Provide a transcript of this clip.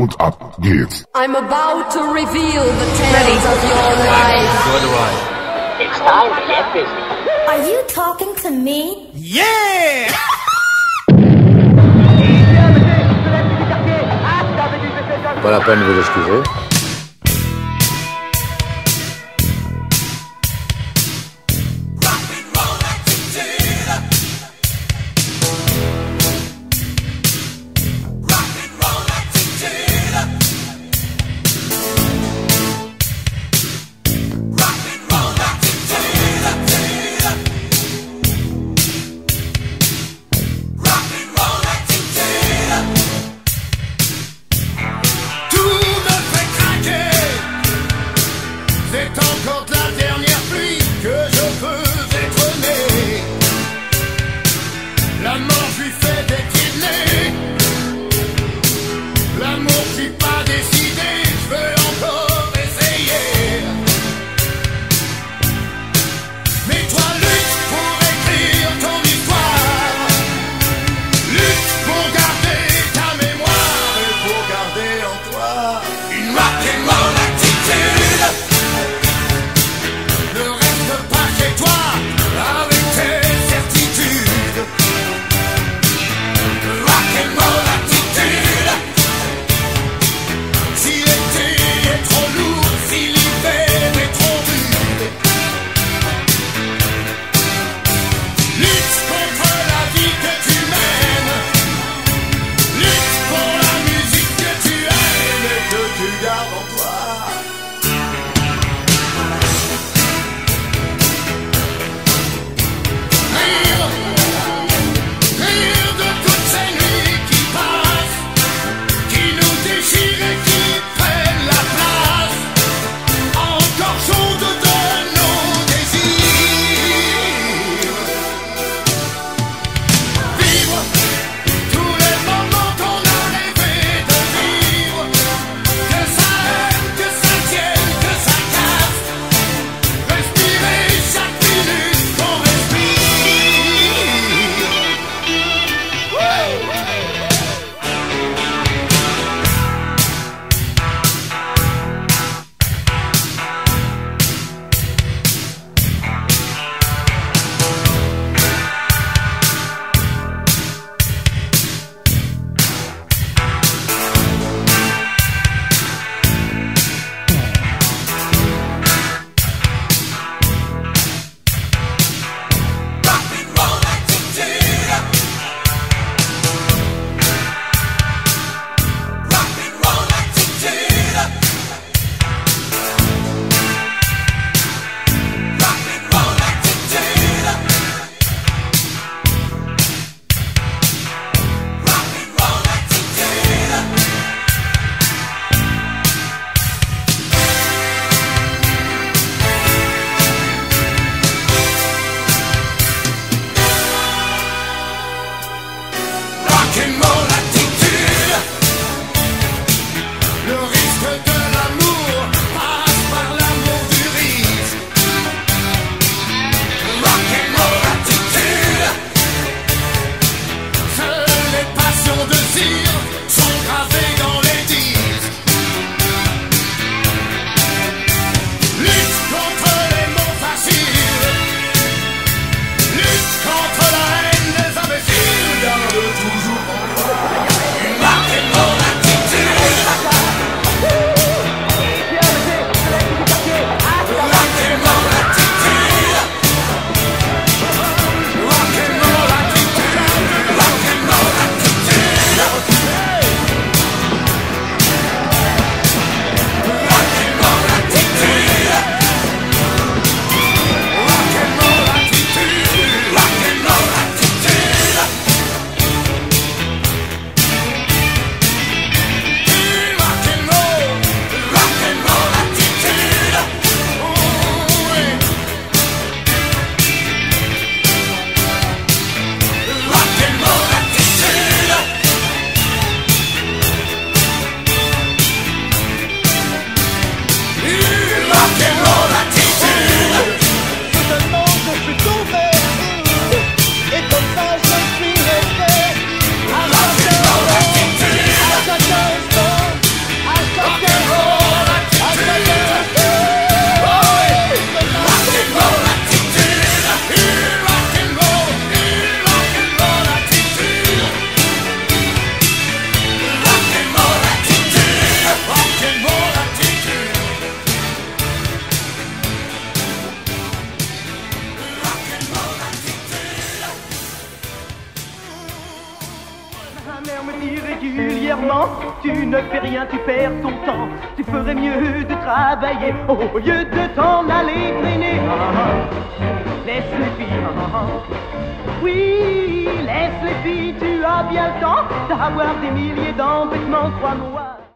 Und ab geht's. I'm about to reveal the tales of your life. So do I. It's time to get busy. Are you talking to me? Yeah! Pas la peine de vous excuser. To the me dit régulièrement, tu ne fais rien, tu perds ton temps. Tu ferais mieux de travailler au lieu de t'en aller traîner. Laisse les filles, oui, laisse les filles, tu as bien le temps d'avoir des milliers d'embêtements, crois-moi.